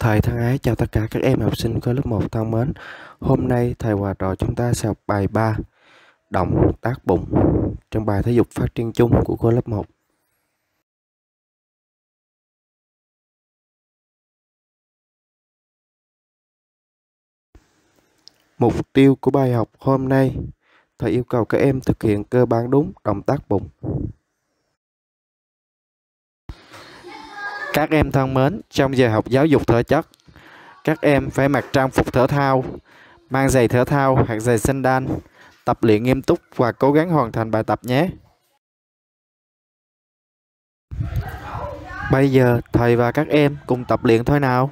Thầy thân ái chào tất cả các em học sinh khối lớp 1 thân mến. Hôm nay thầy và trò chúng ta sẽ học bài 3 động tác bụng trong bài thể dục phát triển chung của khối lớp 1. Mục tiêu của bài học hôm nay, thầy yêu cầu các em thực hiện cơ bản đúng động tác bụng. Các em thân mến, trong giờ học giáo dục thể chất, các em phải mặc trang phục thể thao, mang giày thể thao hoặc giày sandal, tập luyện nghiêm túc và cố gắng hoàn thành bài tập nhé. Bây giờ thầy và các em cùng tập luyện thôi nào.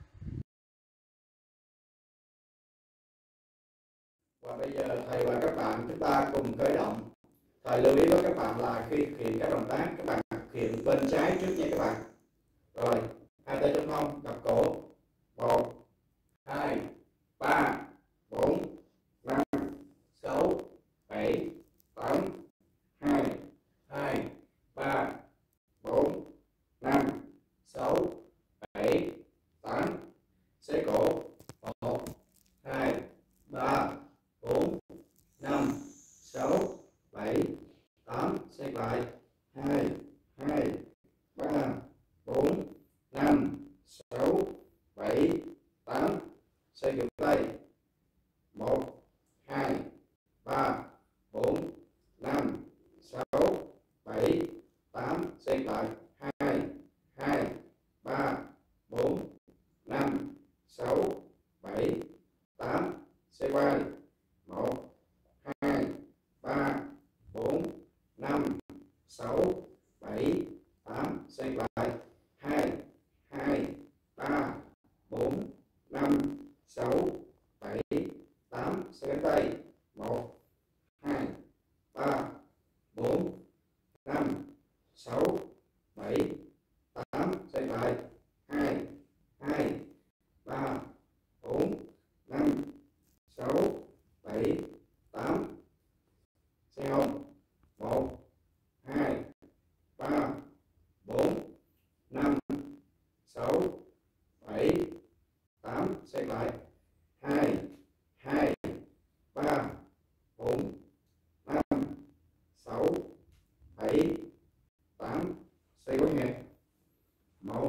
Và bây giờ thầy và các bạn chúng ta cùng khởi động. Thầy lưu ý với các bạn là khi thực hiện các động tác, các bạn thực hiện bên trái trước nha các bạn. Rồi, hai tay trong hông, gập cổ. 1, 2, 3, 4, 5, 6, 7, 8, 2, 2, 3, 4, 5, 6, 7, 8. Xoay cổ. 1, 2, 3, 4, 5, 6, 7, 8. Xoay lại. 2, 2, 3, 4, 5, 6, 7, 8. Xoay ngược tay. 1, 2, 3, 4, 5, 6, 7, 8. Xoay lại. 2, 2, 3, 4, 5, 6, 7, 8. Xoay quay. 1, 2, 3, 4, 5, 6, 7, 8. Xoay lại. 2, 2, 3, 4, 5, 6, 7, 8. Xoay cánh tay. 1, 2, 3, 4, 5, 6, 7, 8. Xoay lại. 2, 2, 3, 4, 5, 6, 7, 8. Xoay hông. 1, 2, 3, 4, 5, 6, 7, 8. Xoay lại. 2, 2, 3, 4, 5, 6, 7, 8. Xoay quay nhẹ. 1,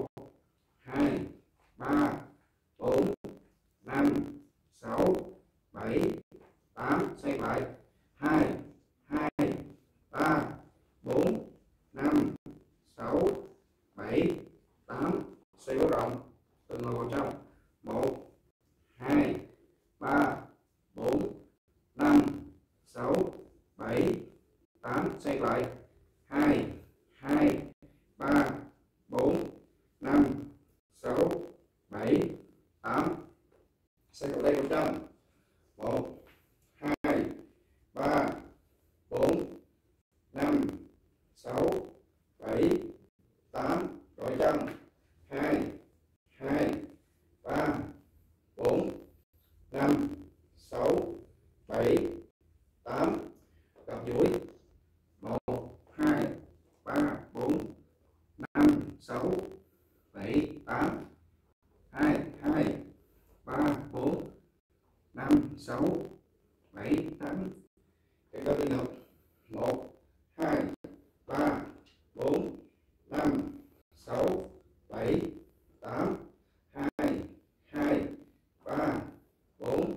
2, 3, 4, 5, 6, 7, 8. Xoay lại. 2, 2, 3, 4, 5, 6, 7, 8. Xoay cổ rộng. Từ ngồi vào trong. 1, 2, 3, 4, 5, 6, 7, 8. Xoay lại. 2, 2, 3, 4, 5, 6, 7, 8. Xoay cổ tay vào trong. 1, 2, 3, 4, 5, 6, 7, 8. Rồi chân. 2, 2, 3, 4, 5, 6, 7, 8. Gập duỗi. 1, 2, 3, 4, 5, 6, 7, 8. 2, 2, 3, 4, 5, 6, 7, 8. Cái cơ liên hợp. 1, 2, 3, 4, 5, 6, 7, 8. 2, 2, 3, 4,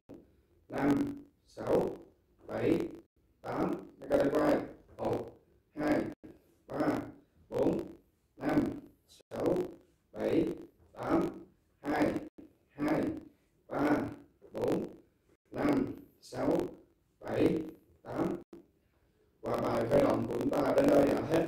5, 6, 7, 8. Cái cơ tay quay. 1, 2, 3, 4, 5, 6, 7, 8. 2, 2, 3, 4, 5, 6, 7, 8. Và bài khởi động của chúng ta đến đây là hết.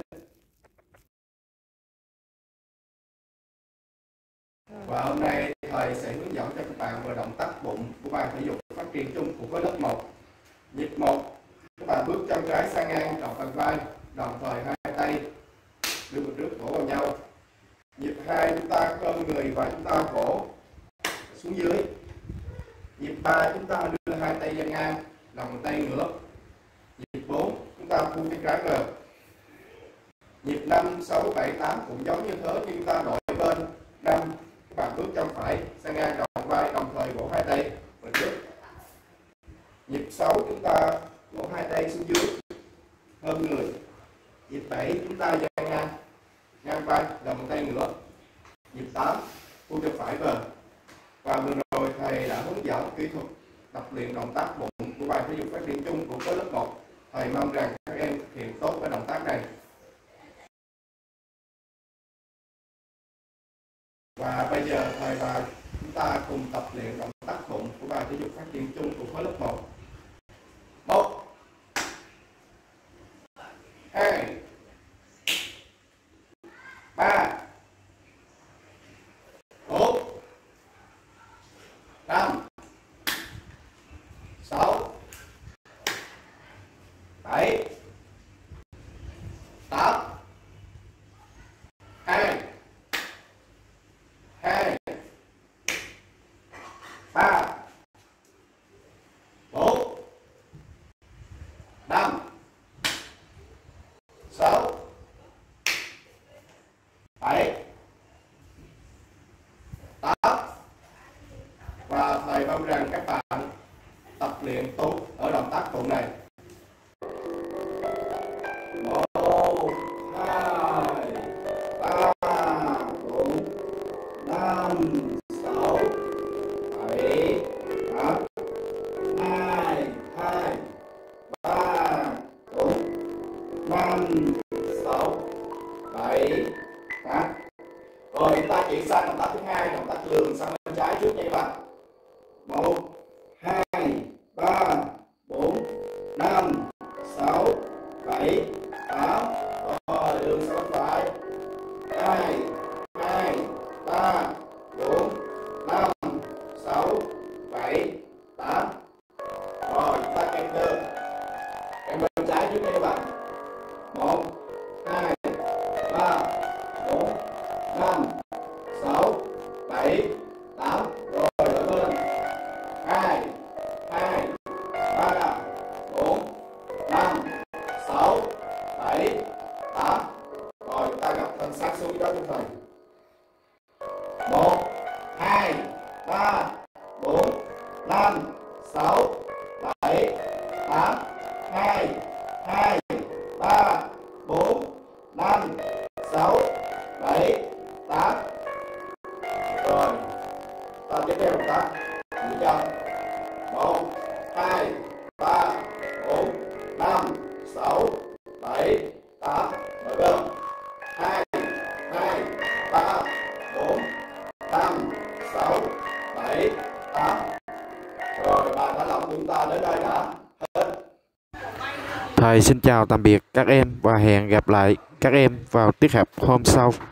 Và hôm nay thầy sẽ hướng dẫn cho các bạn về động tác bụng của bài thể dục phát triển chung của khối lớp 1. Nhịp 1, các bạn bước chân trái sang ngang tròn phần vai, đồng thời hai tay đưa vào trước cổ vào nhau. Nhịp 2, chúng ta khom người và chúng ta cổ xuống dưới. Nhịp 3, chúng ta đưa hai tay ra ngang, lòng tay ngửa. Nhịp 4, chúng ta thu tay trái về. Nhịp 5, 6, 7, 8 cũng giống như thế, nhưng chúng ta đổi bên. 5, Các bạn bước chân phải sang ngang tròn vai, đồng thời vỗ hai tay về trước. Nhịp 6 chúng ta vỗ hai tay xuống dưới ôm người. Nhịp 7 chúng ta dang ngang vai, đồng một tay nữa. Nhịp 8 thu chân phải về. Và vừa rồi thầy đã hướng dẫn kỹ thuật tập luyện động tác bụng của bài thể dục phát triển chung của khối lớp 1. Thầy mong rằng các em thực hiện tốt cái động tác này. Và bây giờ thầy và chúng ta cùng tập luyện động tác bụng của bài thể dục phát triển chung của khối lớp 1. 1 2 3 4 5 6 7 8 2 3 4 5 6 7 8. Và thầy mong rằng các bạn tập luyện tốt ở động tác bụng này. 1 2 3 4 5 6 7 8 2 2 3 4 5 6 7 8. Rồi chúng ta chuyển sang động tác thứ hai, động tác lường sang bên trái trước nha các bạn. 1 2 3 4 5 6 7 8. Rồi lường sang bên phải. 2 2 3 4 5 6 7 8. Rồi chúng ta kèm lường. Kèm bên trái trước nha các bạn. 1 2 3 4 5 6 7 8. Rồi đổi bên. 2 2 3 4 5 6 7 8. Rồi chúng ta gặp thân sát xuống đó chúng thầy. 1 2 3 4 5 6 7 8 2 2 3 4 5 6 7 8. Rồi ta tiếp theo động tác nghỉ chân. 1 2 3 4 5 6 7 8. Mở gương. 2 2 3 4 5 6 7 8. Rồi bài thả lỏng chúng ta đến đây đã hết. Thầy xin chào tạm biệt các em và hẹn gặp lại các em vào tiết học hôm sau.